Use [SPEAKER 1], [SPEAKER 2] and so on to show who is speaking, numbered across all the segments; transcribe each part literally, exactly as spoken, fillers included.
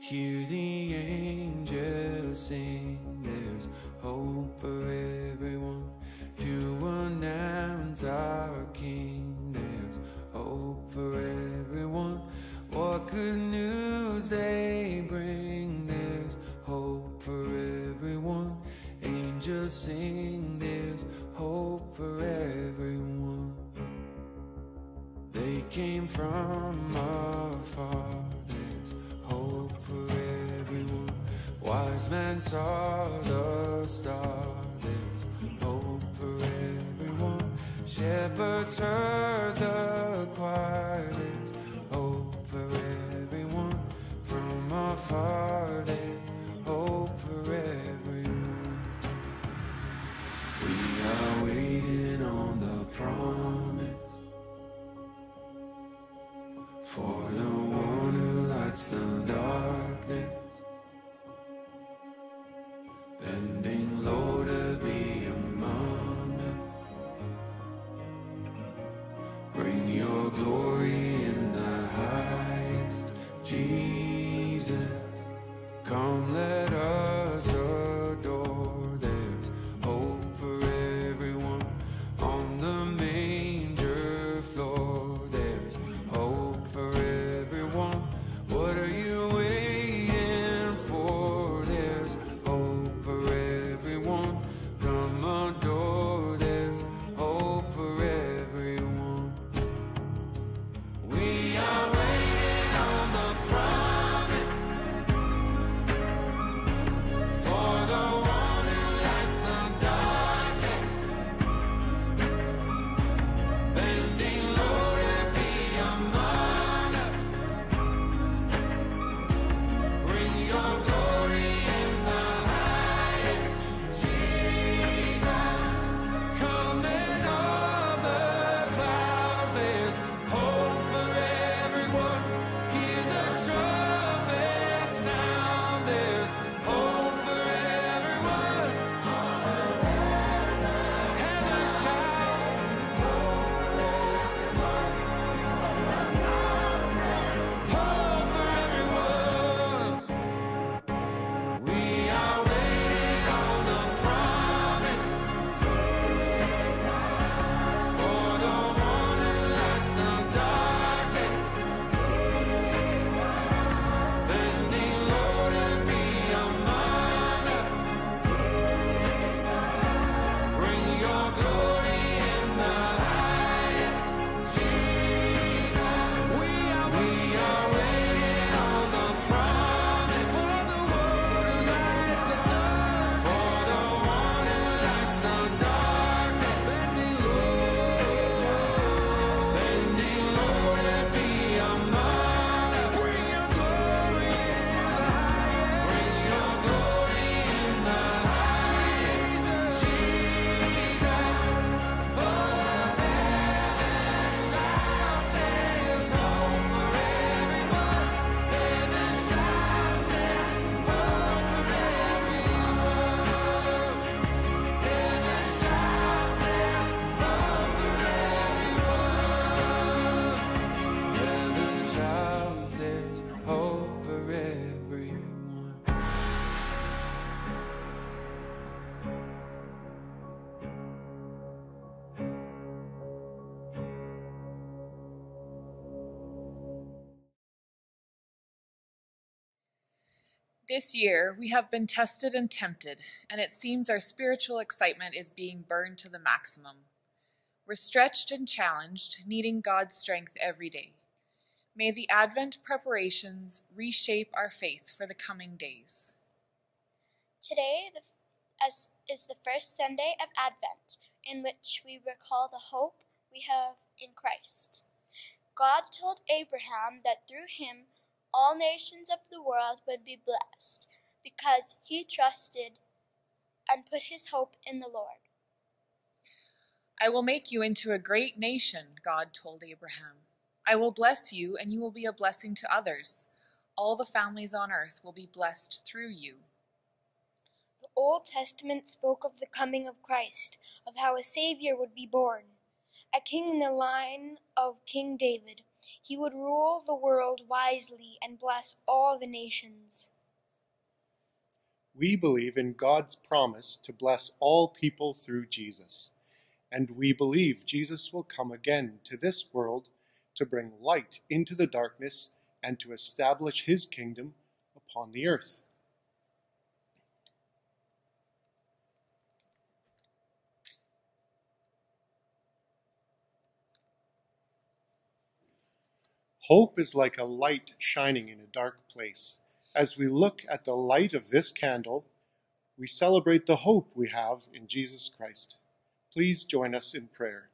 [SPEAKER 1] Hear the angels sing, there's hope for everyone. To announce our King, there's hope for everyone. What good news they bring, there's hope for everyone. Angels sing, there's hope for everyone. They came from afar, there's hope for everyone. Wise men saw the star, there's hope for everyone. Shepherds heard the choir, there's hope for everyone. From afar, there's hope for everyone. We are waiting on the promise, for the one who lights the darkness, bending low to be among us. Bring your glory in the highest, Jesus. Come, let us adore. There's hope for everyone on the manger floor. There's hope for everyone. What are you waiting for? There's hope for everyone. Come adore. There's hope for everyone. We are waiting on the promise, for the one who lights the darkness, bending low to be among us. Bring your glory in the highest, Jesus. Come in all the clouds, there's hope for everyone. Hear the trumpet sound, there's hope for everyone. Heaven shout, hope for everyone. We are waiting on the promise, for the one who lights the darkness, bending low to be among us. Bring your glory in the highest, Jesus. We are we are waiting on the promise, for the one who lights the darkness, for the one who lights the darkness, bending low, bending low to be among us. Bring your glory in the highest, bring your glory in the highest, Jesus. Oh, heaven shouts, there's hope for everyone. Heaven shouts, there's hope for everyone. Heaven shouts, there's hope for everyone. Heaven shouts, there's hope for everyone.
[SPEAKER 2] This year, we have been tested and tempted, and it seems our spiritual excitement is being burned to the maximum. We're stretched and challenged, needing God's strength every day. May the Advent preparations reshape our faith for the coming days.
[SPEAKER 3] Today the, as, is the first Sunday of Advent, in which we recall the hope we have in Christ. God told Abraham that through him all nations of the world would be blessed, because he trusted and put his hope in the Lord.
[SPEAKER 2] I will make you into a great nation, God told Abraham. I will bless you, and you will be a blessing to others. All the families on earth will be blessed through you.
[SPEAKER 3] The Old Testament spoke of the coming of Christ, of how a Savior would be born, a king in the line of King David, He would rule the world wisely and bless all the nations.
[SPEAKER 4] We believe in God's promise to bless all people through Jesus, and we believe Jesus will come again to this world to bring light into the darkness and to establish his kingdom upon the earth. Hope is like a light shining in a dark place. As we look at the light of this candle, we celebrate the hope we have in Jesus Christ. Please join us in prayer.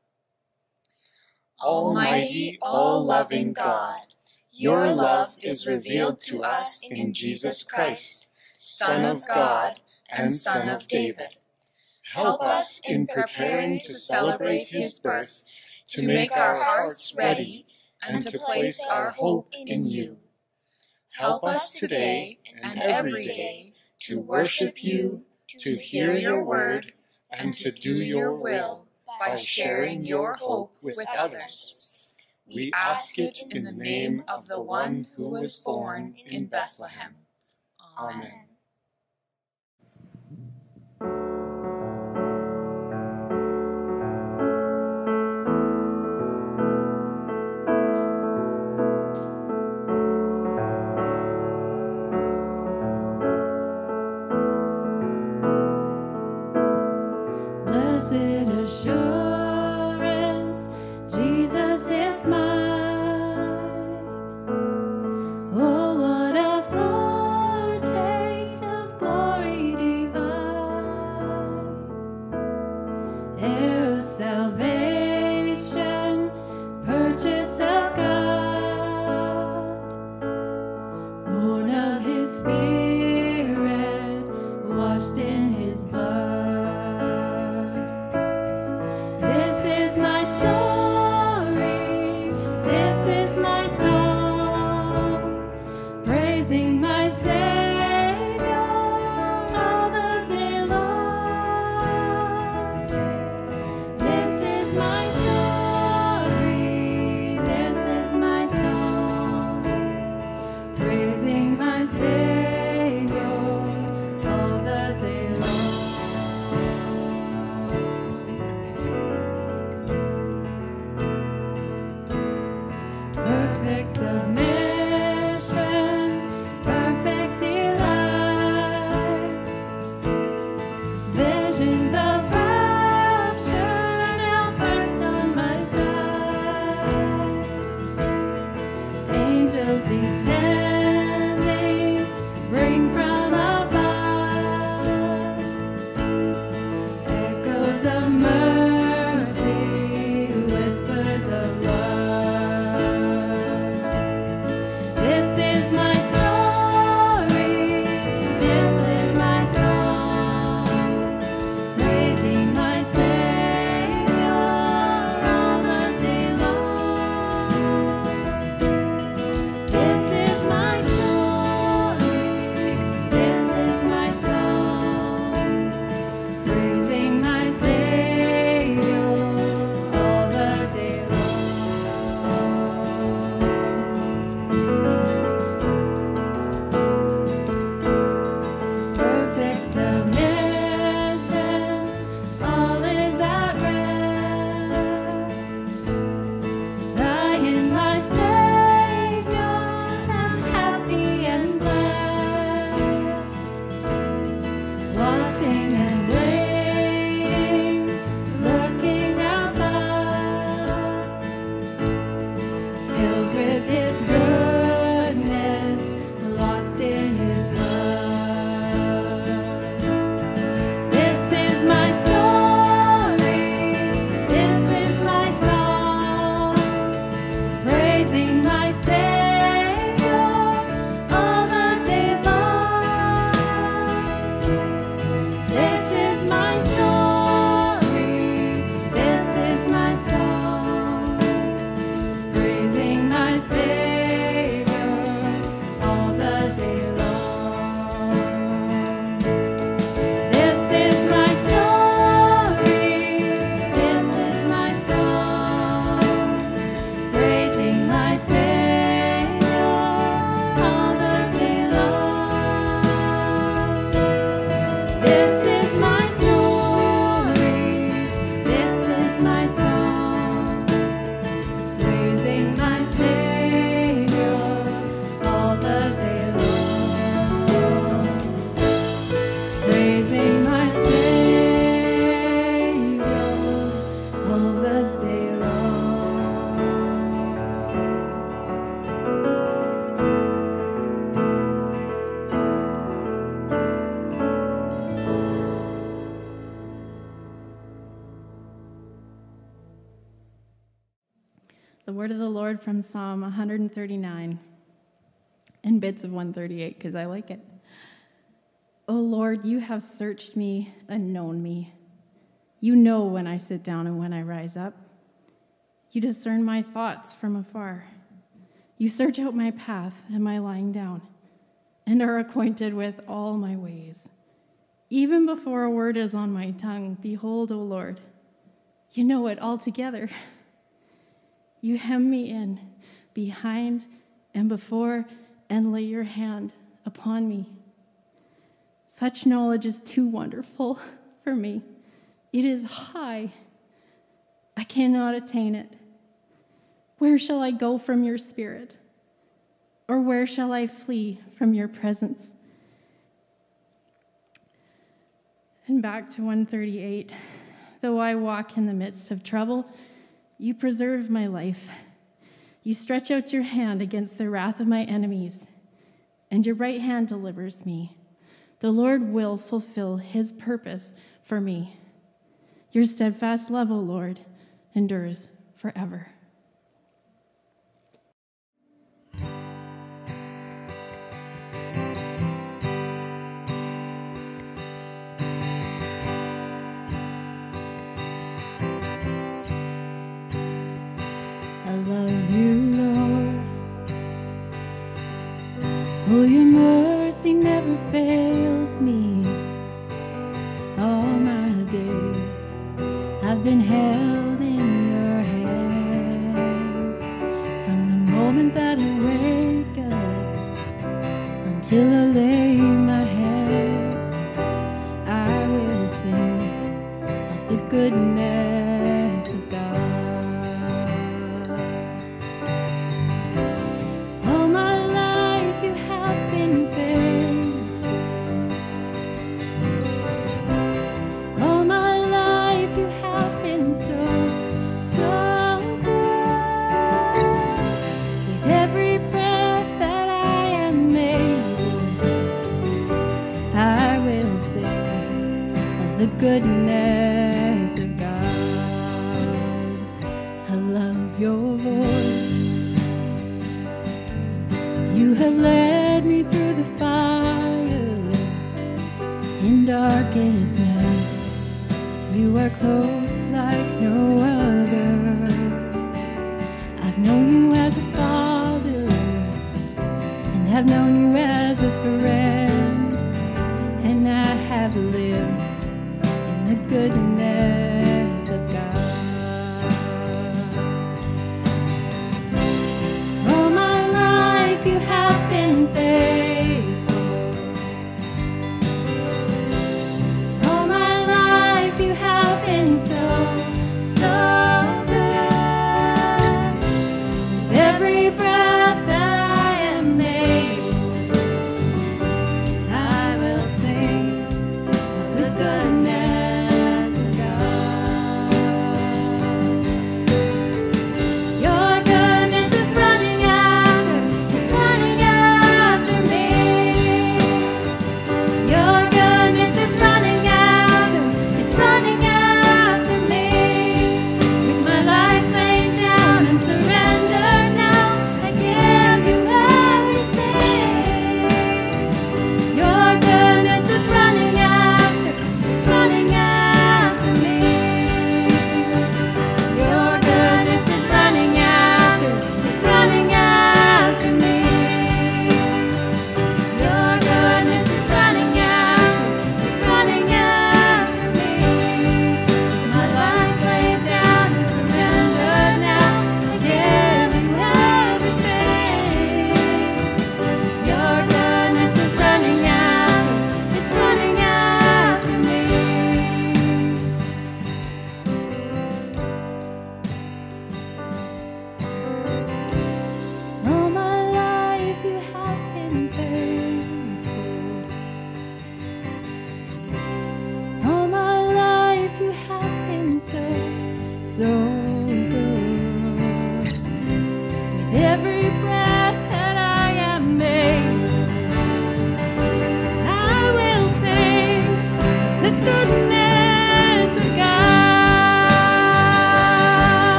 [SPEAKER 2] Almighty, all-loving God, your love is revealed to us in Jesus Christ, Son of God and Son of David. Help us in preparing to celebrate his birth, to make our hearts ready and to place our hope in you. Help us today and every day to worship you, to hear your word, and to do your will by sharing your hope with others. We ask it in the name of the one who was born in Bethlehem. Amen.
[SPEAKER 5] Blessed assurance, Jesus is mine. Oh, what a foretaste of glory divine. Heir of salvation, purchase of God, born of his Spirit, washed in his blood. Perfect submission, perfect delight, visions of rapture now burst on my sight, angels descending, bring from above, echoes of mercy, whispers of love. This is word of the Lord from Psalm one thirty-nine and bits of one thirty-eight because I like it. O Lord, you have searched me and known me. You know when I sit down and when I rise up. You discern my thoughts from afar. You search out my path and my lying down, and are acquainted with all my ways. Even before a word is on my tongue, behold, O Lord, you know it altogether. You hem me in, behind and before, and lay your hand upon me. Such knowledge is too wonderful for me. It is high. I cannot attain it. Where shall I go from your spirit? Or where shall I flee from your presence? And back to one thirty-eight. Though I walk in the midst of trouble, you preserve my life. You stretch out your hand against the wrath of my enemies, and your right hand delivers me. The Lord will fulfill his purpose for me. Your steadfast love, O Lord, endures forever. I love you, Lord. Oh, your mercy never fails me. All my days I've been held in your hands. From the moment that I wake up until I lay my head, I will sing of the goodness of God. All my life you have been faithful. All my life you have been so, so good. With every breath that I am able, I will sing of the goodness of God. I love your voice. You have led me through the fire in darkest night. You are close like no other. I've known you as a father and have known you as a friend, and I have lived in the goodness of God. All my life you have been faithful. All my life you have been so, so good. With every breath that I am able, I will sing of the goodness of God.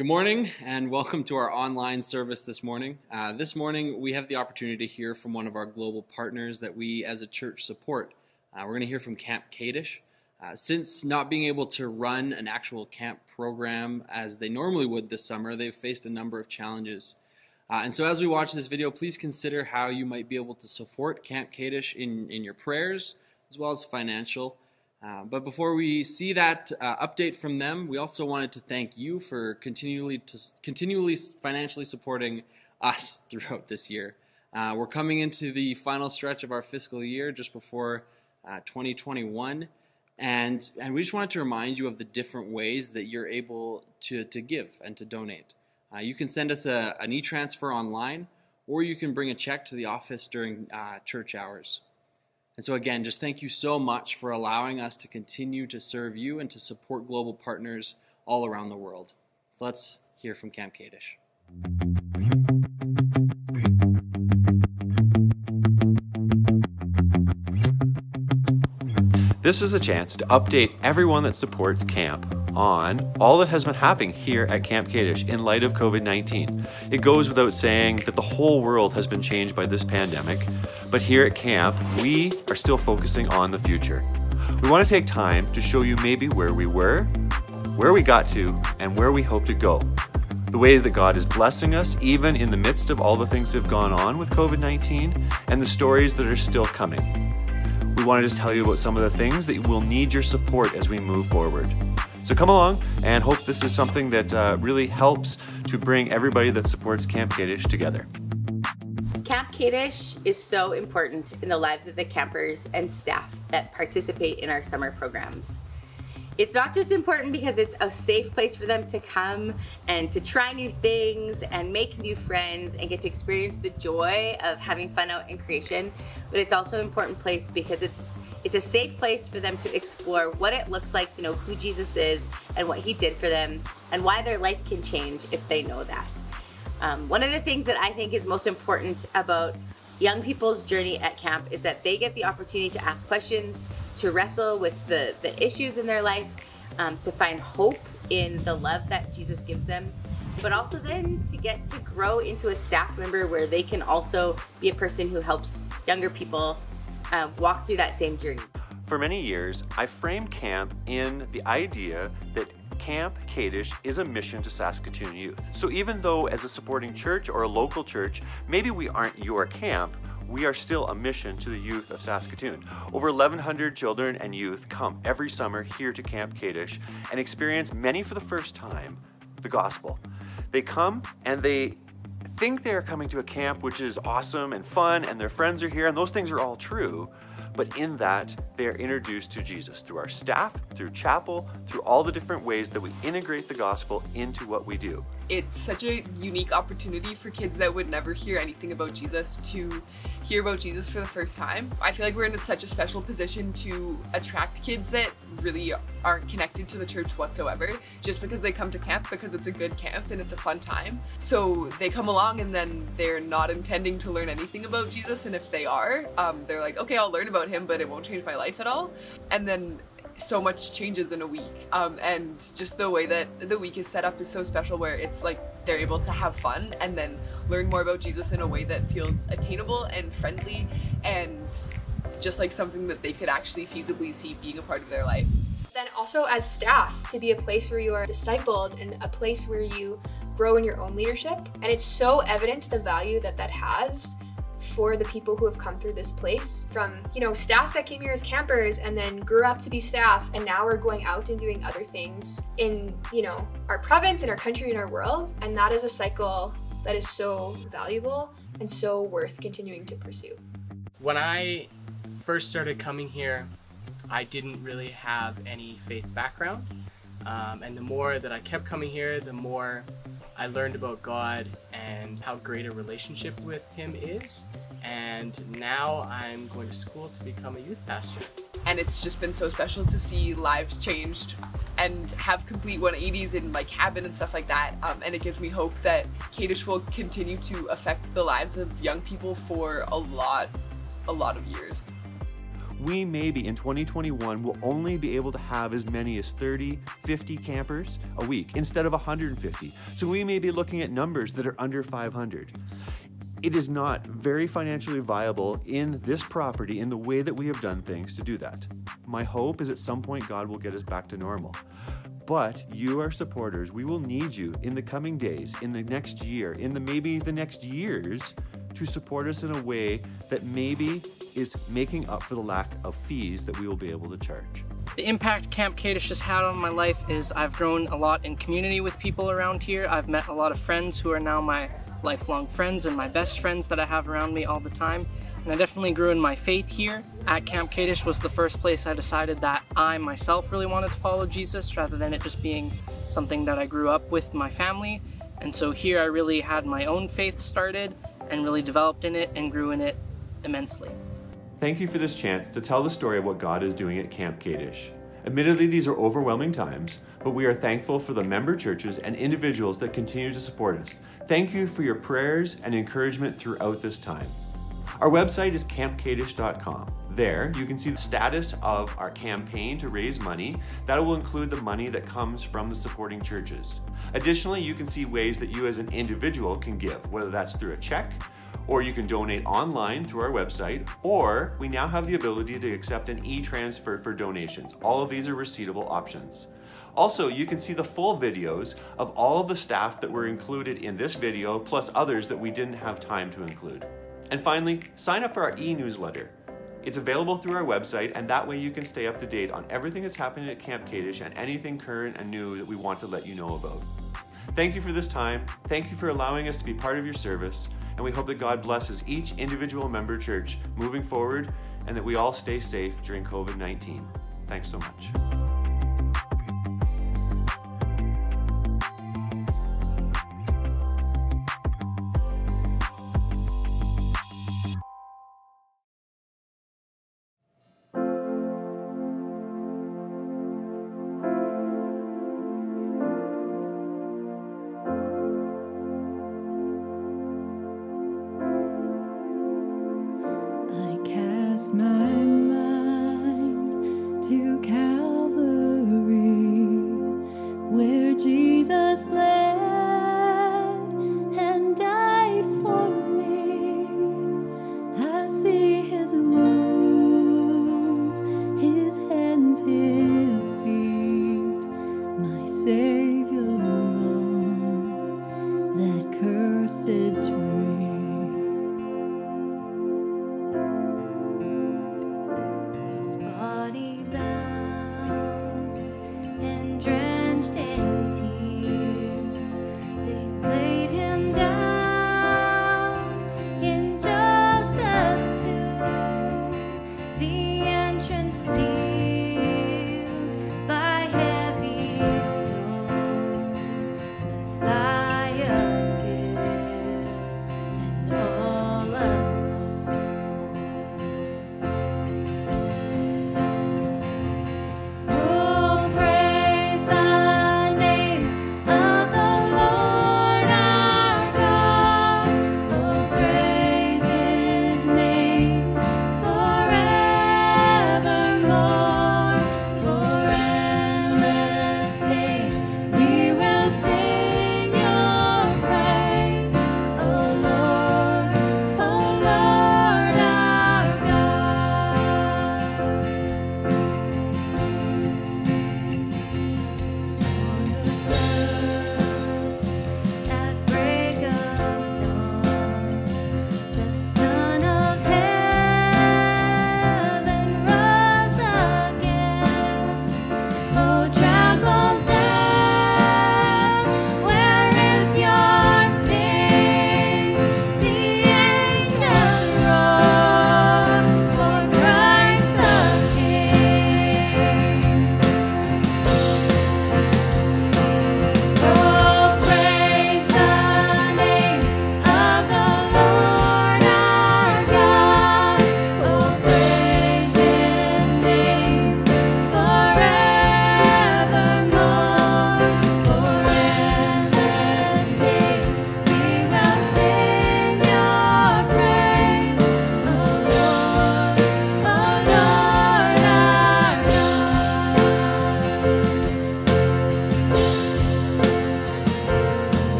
[SPEAKER 6] Good morning and welcome to our online service this morning. Uh, this morning we have the opportunity to hear from one of our global partners that we as a church support. Uh, we're going to hear from Camp Kadesh. Uh, since not being able to run an actual camp program as they normally would this summer, they've faced a number of challenges. Uh, and so as we watch this video, please consider how you might be able to support Camp Kadesh in, in your prayers as well as financial. Uh, but before we see that uh, update from them, we also wanted to thank you for continually to, continually financially supporting us throughout this year. Uh, we're coming into the final stretch of our fiscal year just before uh, twenty twenty-one, and, and we just wanted to remind you of the different ways that you're able to, to give and to donate. Uh, you can send us a, an e-transfer online, or you can bring a check to the office during uh, church hours. And so again, just thank you so much for allowing us to continue to serve you and to support global partners all around the world. So let's hear from Camp Kadesh.
[SPEAKER 7] This is a chance to update everyone that supports camp on all that has been happening here at Camp Kadesh in light of COVID nineteen. It goes without saying that the whole world has been changed by this pandemic, but here at camp, we are still focusing on the future. We want to take time to show you maybe where we were, where we got to, and where we hope to go. The ways that God is blessing us, even in the midst of all the things that have gone on with COVID nineteen, and the stories that are still coming. We want to just tell you about some of the things that will need your support as we move forward. So come along and hope this is something that uh, really helps to bring everybody that supports Camp Kadesh together.
[SPEAKER 8] Camp Kadesh is so important in the lives of the campers and staff that participate in our summer programs. It's not just important because it's a safe place for them to come and to try new things and make new friends and get to experience the joy of having fun out in creation, but it's also an important place because it's it's a safe place for them to explore what it looks like to know who Jesus is and what he did for them and why their life can change if they know that. Um, one of the things that I think is most important about young people's journey at camp is that they get the opportunity to ask questions, to wrestle with the, the issues in their life, um, to find hope in the love that Jesus gives them, but also then to get to grow into a staff member where they can also be a person who helps younger people uh, walk through that same journey.
[SPEAKER 7] For many years, I framed camp in the idea that Camp Kadesh is a mission to Saskatoon youth. So even though as a supporting church or a local church, maybe we aren't your camp, we are still a mission to the youth of Saskatoon. Over eleven hundred children and youth come every summer here to Camp Kadesh and experience, many for the first time, the gospel. They come and they think they are coming to a camp which is awesome and fun and their friends are here, and those things are all true. But in that, they are introduced to Jesus through our staff, through chapel, through all the different ways that we integrate the gospel into what we do.
[SPEAKER 9] It's such a unique opportunity for kids that would never hear anything about Jesus to hear about Jesus for the first time. I feel like we're in such a special position to attract kids that really aren't connected to the church whatsoever, just because they come to camp because it's a good camp and it's a fun time. So they come along and then they're not intending to learn anything about Jesus, and if they are, um, they're like, okay, I'll learn about him, but it won't change my life at all. And then so much changes in a week, um, and just the way that the week is set up is so special, where it's like they're able to have fun and then learn more about Jesus in a way that feels attainable and friendly and just like something that they could actually feasibly see being a part of their life.
[SPEAKER 10] Then also as staff, to be a place where you are discipled and a place where you grow in your own leadership. And it's so evident the value that that has for the people who have come through this place, from, you know, staff that came here as campers and then grew up to be staff, and now we're going out and doing other things in, you know, our province, in our country, in our world. And that is a cycle that is so valuable and so worth continuing to pursue.
[SPEAKER 11] When I first started coming here, I didn't really have any faith background. Um, and the more that I kept coming here, the more I learned about God and how great a relationship with Him is. And now I'm going to school to become a youth pastor.
[SPEAKER 9] And it's just been so special to see lives changed and have complete one eighties in like habit and stuff like that. Um, and it gives me hope that Kadesh will continue to affect the lives of young people for a lot, a lot of years.
[SPEAKER 7] we maybe in twenty twenty-one will only be able to have as many as thirty, fifty campers a week instead of one hundred fifty. So we may be looking at numbers that are under five hundred. It is not very financially viable in this property in the way that we have done things to do that. My hope is at some point God will get us back to normal. But you, our supporters, we will need you in the coming days, in the next year, in the maybe the next years, to support us in a way that maybe is making up for the lack of fees that we will be able to charge.
[SPEAKER 12] The impact Camp Kadesh has had on my life is I've grown a lot in community with people around here. I've met a lot of friends who are now my lifelong friends and my best friends that I have around me all the time. And I definitely grew in my faith here. At Camp Kadesh was the first place I decided that I myself really wanted to follow Jesus rather than it just being something that I grew up with my family. And so here I really had my own faith started and really developed in it and grew in it immensely.
[SPEAKER 7] Thank you for this chance to tell the story of what God is doing at Camp Kadesh. Admittedly, these are overwhelming times, but we are thankful for the member churches and individuals that continue to support us. Thank you for your prayers and encouragement throughout this time. Our website is camp kadesh dot com. There, you can see the status of our campaign to raise money. That will include the money that comes from the supporting churches. Additionally, you can see ways that you as an individual can give, whether that's through a check, or you can donate online through our website, or we now have the ability to accept an e-transfer for donations. All of these are receivable options. Also, you can see the full videos of all of the staff that were included in this video, plus others that we didn't have time to include. And finally, sign up for our e-newsletter. It's available through our website, and that way you can stay up to date on everything that's happening at Camp Kadesh and anything current and new that we want to let you know about. Thank you for this time. Thank you for allowing us to be part of your service, and we hope that God blesses each individual member church moving forward and that we all stay safe during COVID nineteen. Thanks so much.
[SPEAKER 5] My mind to Calvary, where Jesus bled and died for me. I see his wounds, his hands, his feet, my Savior on that cursed tree.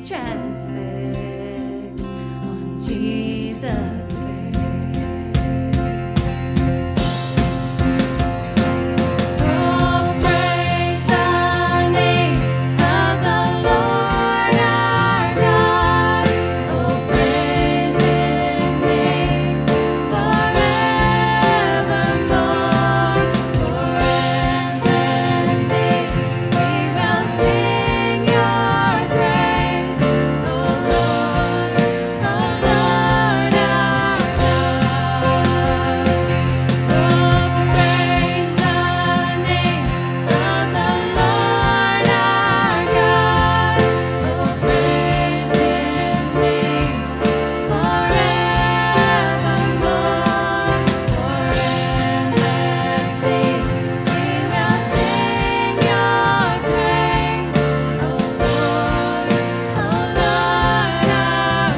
[SPEAKER 5] is transfixed on Jesus' face. Oh, praise the name of the Lord our God. Oh, praise His name forevermore. For endless days we will sing Your praise, O Lord, O Lord our God. Oh, praise the name of the Lord our God. Oh, praise His name forevermore. For endless days we will sing Your praise, O Lord, O Lord our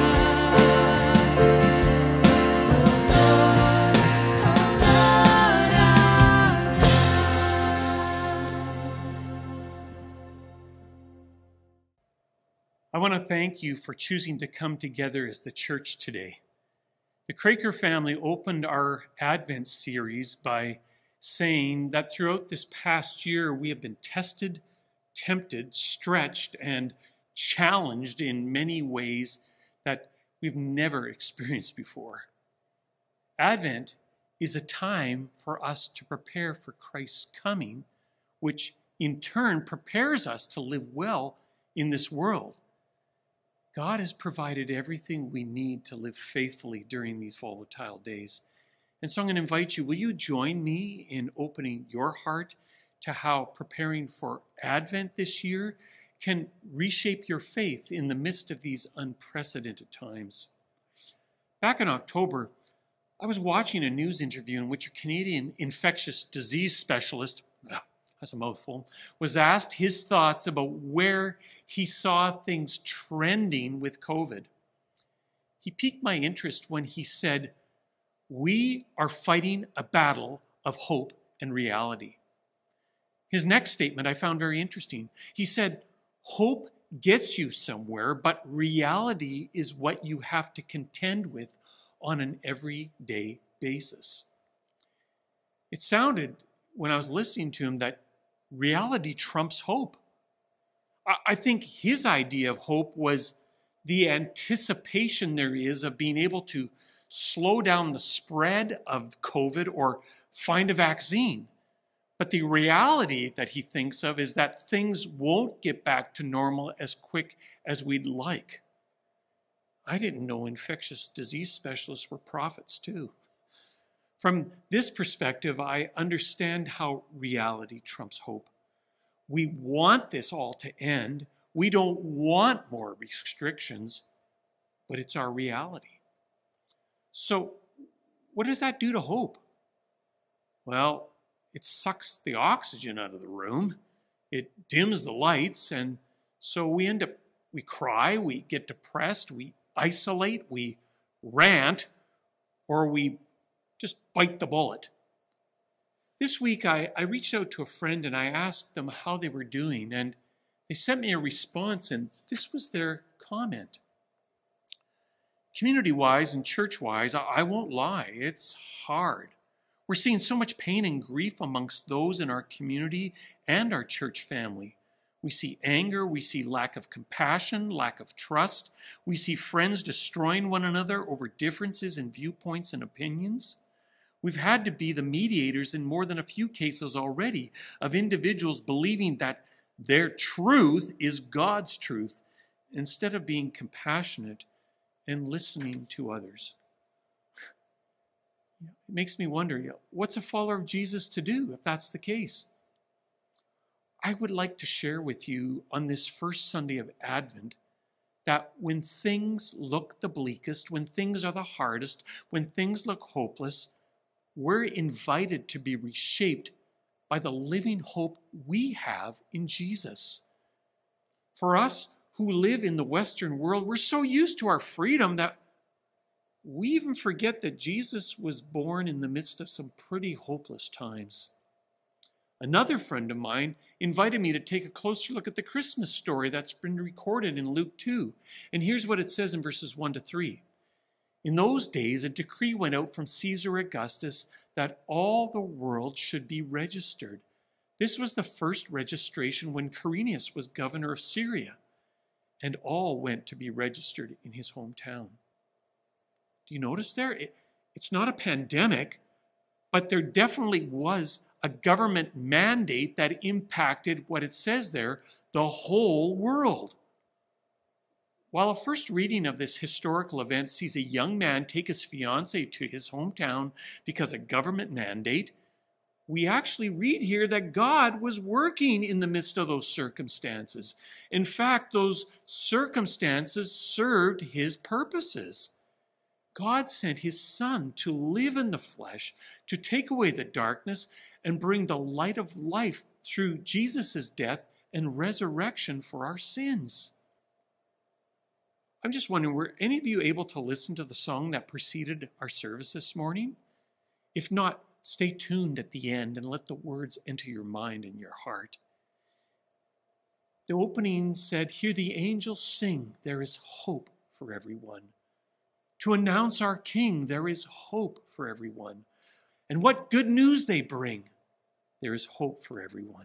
[SPEAKER 13] I want to thank you for choosing to come together as the church today. The Craker family opened our Advent series by saying that throughout this past year we have been tested, tempted, stretched, and challenged in many ways that we've never experienced before. Advent is a time for us to prepare for Christ's coming, which in turn prepares us to live well in this world. God has provided everything we need to live faithfully during these volatile days. And so I'm going to invite you, will you join me in opening your heart to how preparing for Advent this year can reshape your faith in the midst of these unprecedented times? Back in October, I was watching a news interview in which a Canadian infectious disease specialist, that's a mouthful, was asked his thoughts about where he saw things trending with COVID. He piqued my interest when he said, "We are fighting a battle of hope and reality." His next statement I found very interesting. He said, "Hope gets you somewhere, but reality is what you have to contend with on an everyday basis." It sounded, when I was listening to him, that reality trumps hope. I think his idea of hope was the anticipation there is of being able to slow down the spread of COVID or find a vaccine. But the reality that he thinks of is that things won't get back to normal as quick as we'd like. I didn't know infectious disease specialists were prophets too. From this perspective, I understand how reality trumps hope. We want this all to end. We don't want more restrictions, but it's our reality. So, what does that do to hope? Well, it sucks the oxygen out of the room. It dims the lights, and so we end up, we cry, we get depressed, we isolate, we rant, or we just bite the bullet. This week, I, I reached out to a friend and I asked them how they were doing, and they sent me a response, and this was their comment. Community-wise and church-wise, I, I won't lie, it's hard. We're seeing so much pain and grief amongst those in our community and our church family. We see anger, we see lack of compassion, lack of trust. We see friends destroying one another over differences in viewpoints and opinions. We've had to be the mediators in more than a few cases already of individuals believing that their truth is God's truth instead of being compassionate and listening to others. It makes me wonder, what's a follower of Jesus to do if that's the case? I would like to share with you on this first Sunday of Advent that when things look the bleakest, when things are the hardest, when things look hopeless, we're invited to be reshaped by the living hope we have in Jesus. For us who live in the Western world, we're so used to our freedom that we even forget that Jesus was born in the midst of some pretty hopeless times. Another friend of mine invited me to take a closer look at the Christmas story that's been recorded in Luke two. And here's what it says in verses one to three. In those days, a decree went out from Caesar Augustus that all the world should be registered. This was the first registration when Quirinius was governor of Syria, and all went to be registered in his hometown. Do you notice there? It, it's not a pandemic, but there definitely was a government mandate that impacted what it says there, the whole world. While a first reading of this historical event sees a young man take his fiancée to his hometown because of government mandate, we actually read here that God was working in the midst of those circumstances. In fact, those circumstances served his purposes. God sent his Son to live in the flesh, to take away the darkness and bring the light of life through Jesus' death and resurrection for our sins. I'm just wondering, were any of you able to listen to the song that preceded our service this morning? If not, stay tuned at the end and let the words enter your mind and your heart. The opening said, "Hear the angels sing, there is hope for everyone. To announce our King, there is hope for everyone. And what good news they bring, there is hope for everyone."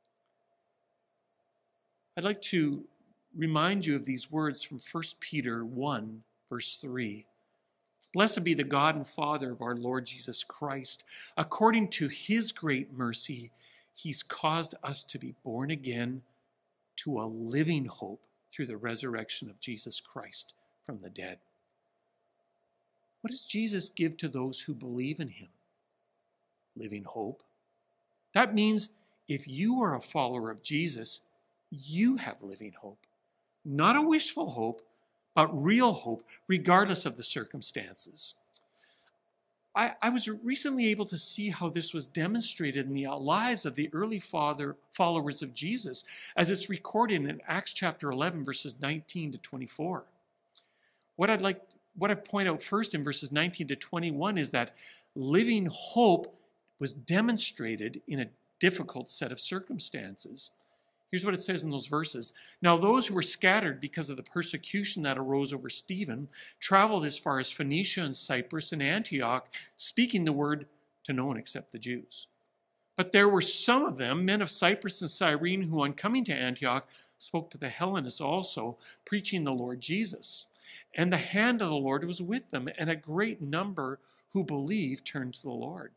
[SPEAKER 13] I'd like to remind you of these words from First Peter one, verse three. "Blessed be the God and Father of our Lord Jesus Christ. According to his great mercy, he's caused us to be born again to a living hope through the resurrection of Jesus Christ from the dead." What does Jesus give to those who believe in him? Living hope. That means if you are a follower of Jesus, you have living hope. Not a wishful hope, but real hope, regardless of the circumstances. I, I was recently able to see how this was demonstrated in the lives of the early father, followers of Jesus, as it's recorded in Acts chapter eleven, verses nineteen to twenty-four. What I'd like, what I point out first in verses nineteen to twenty-one is that living hope was demonstrated in a difficult set of circumstances. Here's what it says in those verses. "Now those who were scattered because of the persecution that arose over Stephen traveled as far as Phoenicia and Cyprus and Antioch, speaking the word to no one except the Jews. But there were some of them, men of Cyprus and Cyrene, who on coming to Antioch spoke to the Hellenists also, preaching the Lord Jesus. And the hand of the Lord was with them, and a great number who believed turned to the Lord."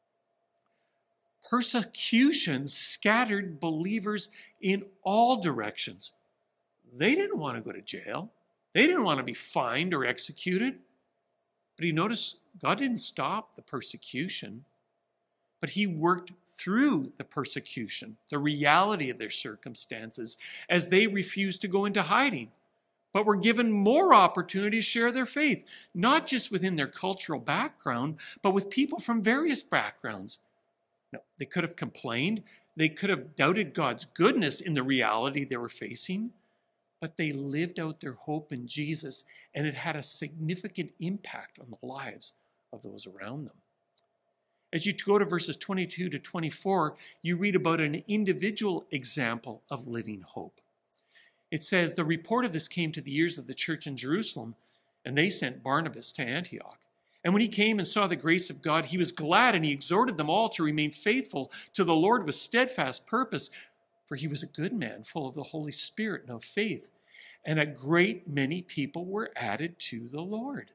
[SPEAKER 13] Persecution scattered believers in all directions. They didn't want to go to jail. They didn't want to be fined or executed. But you notice God didn't stop the persecution, but he worked through the persecution, the reality of their circumstances, as they refused to go into hiding, but were given more opportunity to share their faith, not just within their cultural background, but with people from various backgrounds. No, they could have complained. They could have doubted God's goodness in the reality they were facing, but they lived out their hope in Jesus, and it had a significant impact on the lives of those around them. As you go to verses twenty-two to twenty-four, you read about an individual example of living hope. It says, "The report of this came to the ears of the church in Jerusalem, and they sent Barnabas to Antioch. And when he came and saw the grace of God, he was glad, and he exhorted them all to remain faithful to the Lord with steadfast purpose. For he was a good man, full of the Holy Spirit and of faith. And a great many people were added to the Lord."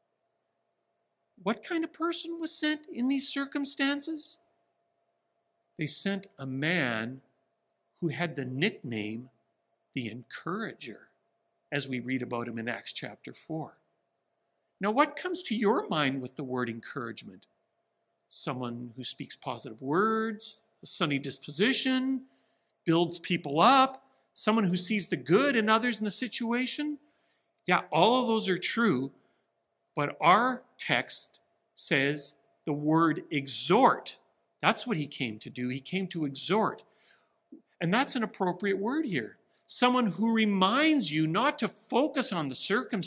[SPEAKER 13] What kind of person was sent in these circumstances? They sent a man who had the nickname the Encourager, as we read about him in Acts chapter four. Now, what comes to your mind with the word encouragement? Someone who speaks positive words, a sunny disposition, builds people up, someone who sees the good in others in the situation? Yeah, all of those are true, but our text says the word exhort. That's what he came to do. He came to exhort. And that's an appropriate word here. Someone who reminds you not to focus on the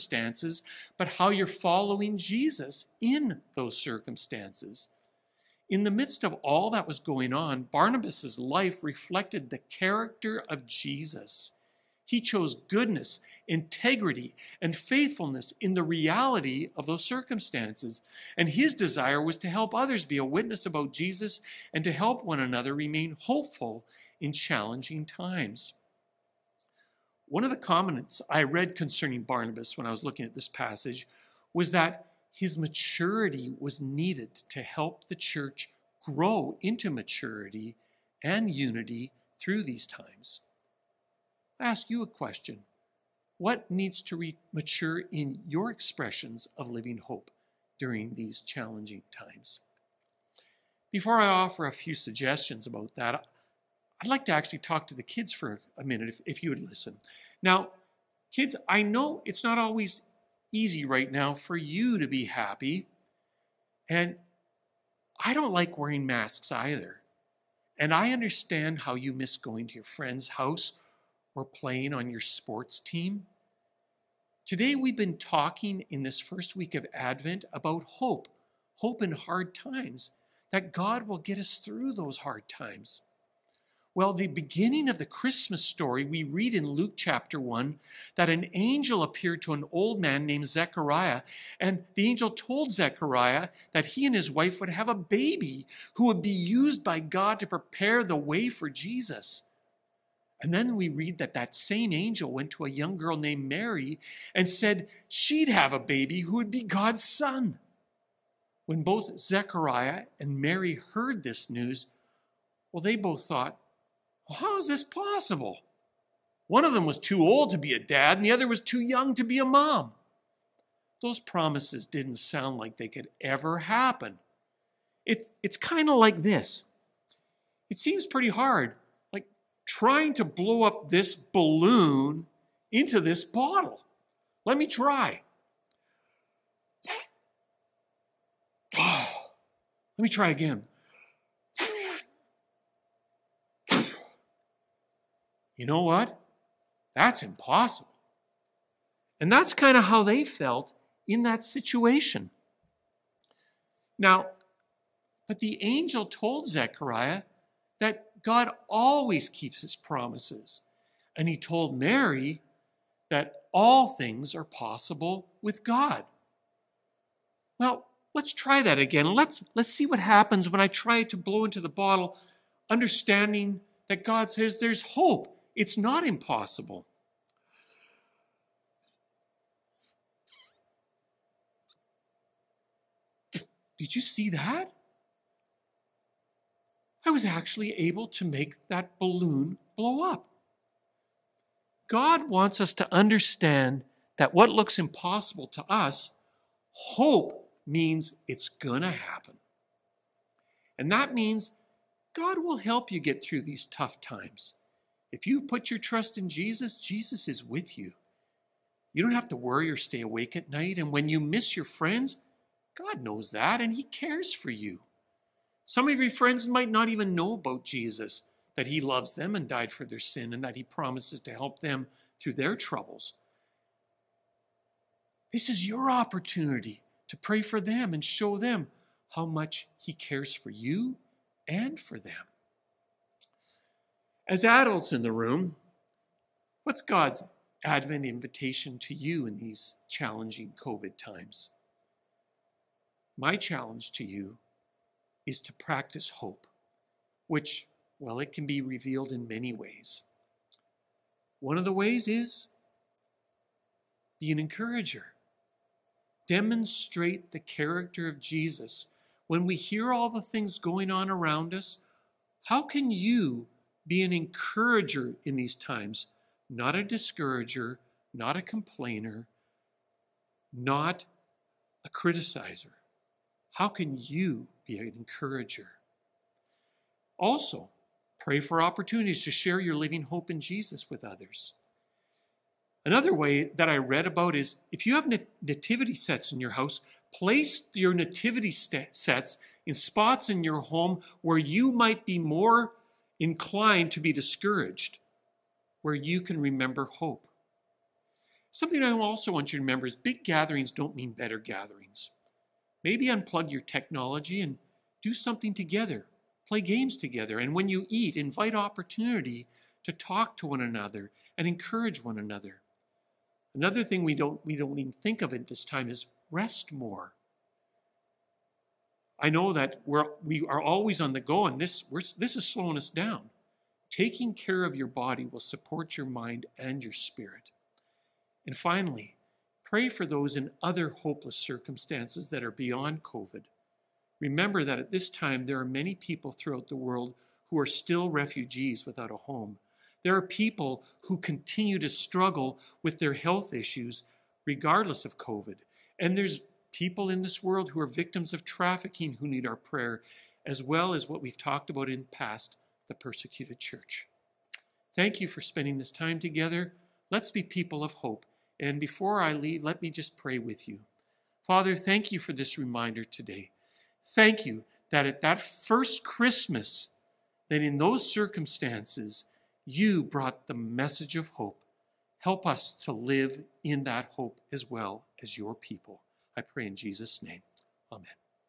[SPEAKER 13] circumstances, but how you're following Jesus in those circumstances. in the midst of all that was going on, Barnabas' life reflected the character of Jesus. He chose goodness, integrity, and faithfulness in the reality of those circumstances. And his desire was to help others be a witness about Jesus and to help one another remain hopeful in challenging times. One of the comments I read concerning Barnabas when I was looking at this passage was that his maturity was needed to help the church grow into maturity and unity through these times. I ask you a question. What needs to re- mature in your expressions of living hope during these challenging times? Before I offer a few suggestions about that, I'd like to actually talk to the kids for a minute, if, if you would listen. Now, kids, I know it's not always easy right now for you to be happy, and I don't like wearing masks either. And I understand how you miss going to your friend's house or playing on your sports team. Today we've been talking in this first week of Advent about hope, hope in hard times, that God will get us through those hard times. Well, the beginning of the Christmas story, we read in Luke chapter one that an angel appeared to an old man named Zechariah, and the angel told Zechariah that he and his wife would have a baby who would be used by God to prepare the way for Jesus. And then we read that that same angel went to a young girl named Mary and said she'd have a baby who would be God's son. When both Zechariah and Mary heard this news, well, they both thought, well, how is this possible? One of them was too old to be a dad, and the other was too young to be a mom. Those promises didn't sound like they could ever happen. It, it's kind of like this. It seems pretty hard, like trying to blow up this balloon into this bottle. Let me try. Let me try again. You know what? That's impossible. And that's kind of how they felt in that situation. Now, but the angel told Zechariah that God always keeps his promises. And he told Mary that all things are possible with God. Well, let's try that again. Let's, let's see what happens when I try to blow into the bottle, understanding that God says there's hope. It's not impossible. Did you see that? I was actually able to make that balloon blow up. God wants us to understand that what looks impossible to us, hope means it's going to happen. And that means God will help you get through these tough times. If you put your trust in Jesus, Jesus is with you. You don't have to worry or stay awake at night. And when you miss your friends, God knows that and he cares for you. Some of your friends might not even know about Jesus, that he loves them and died for their sin and that he promises to help them through their troubles. This is your opportunity to pray for them and show them how much he cares for you and for them. As adults in the room, what's God's Advent invitation to you in these challenging COVID times? My challenge to you is to practice hope, which, well, it can be revealed in many ways. One of the ways is be an encourager. Demonstrate the character of Jesus. When we hear all the things going on around us, how can you be an encourager in these times? Not a discourager, not a complainer, not a criticizer. How can you be an encourager? Also, pray for opportunities to share your living hope in Jesus with others. Another way that I read about is if you have nativity sets in your house, place your nativity sets in spots in your home where you might be more inclined to be discouraged, where you can remember hope. Something I also want you to remember is big gatherings don't mean better gatherings. Maybe unplug your technology and do something together, play games together. And when you eat, invite opportunity to talk to one another and encourage one another. Another thing we don't, we don't even think of at this time is rest more. I know that we're, we are always on the go, and this, we're, this is slowing us down. Taking care of your body will support your mind and your spirit. And finally, pray for those in other hopeless circumstances that are beyond COVID. Remember that at this time, there are many people throughout the world who are still refugees without a home. There are people who continue to struggle with their health issues regardless of COVID. And there's people in this world who are victims of trafficking who need our prayer, as well as what we've talked about in the past, the persecuted church. Thank you for spending this time together. Let's be people of hope. And before I leave, let me just pray with you. Father, thank you for this reminder today. Thank you that at that first Christmas, that in those circumstances, you brought the message of hope. Help us to live in that hope as well as your people. I pray in Jesus' name. Amen.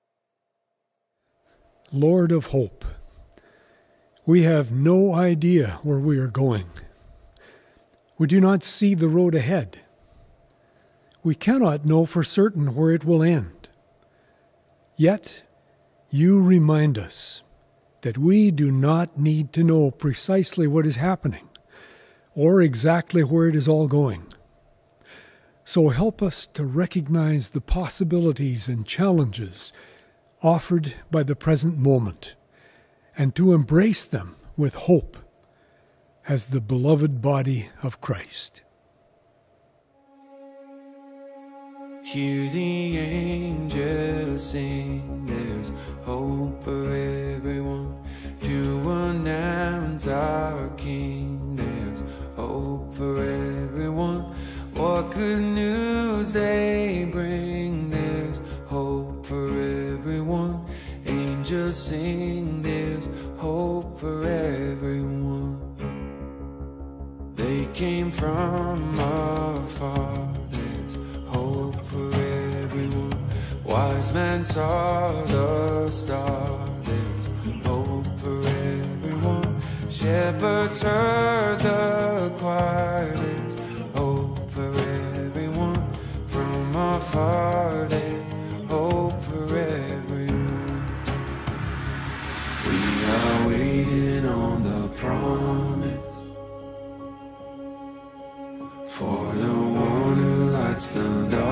[SPEAKER 14] Lord of hope, we have no idea where we are going. We do not see the road ahead. We cannot know for certain where it will end. Yet, you remind us that we do not need to know precisely what is happening or exactly where it is all going. So help us to recognize the possibilities and challenges offered by the present moment and to embrace them with hope as the beloved body of Christ.
[SPEAKER 1] Hear the angels sing, there's hope for everyone. To announce our King, there's hope for everyone. What good news they bring, there's hope for everyone. Angels sing, there's hope for everyone. They came from afar, there's hope for everyone. Wise men saw the star, there's hope for everyone. Shepherds heard the choir, there's hope for everyone. From afar, there's hope for everyone. We are waiting on the promise, for the one who lights the dark.